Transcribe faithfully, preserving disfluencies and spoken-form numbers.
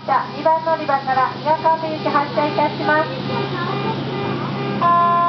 車にばん乗り場から伊賀上行き発車いたします。